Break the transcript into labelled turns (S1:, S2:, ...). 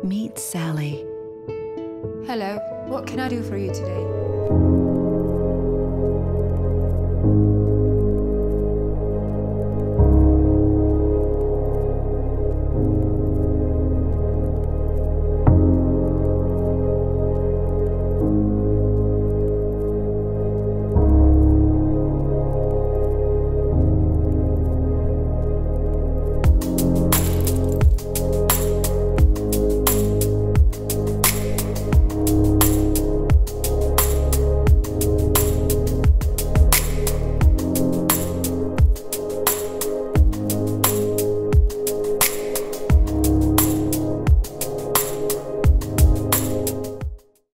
S1: Meet Sally.
S2: Hello, what can I do for you today?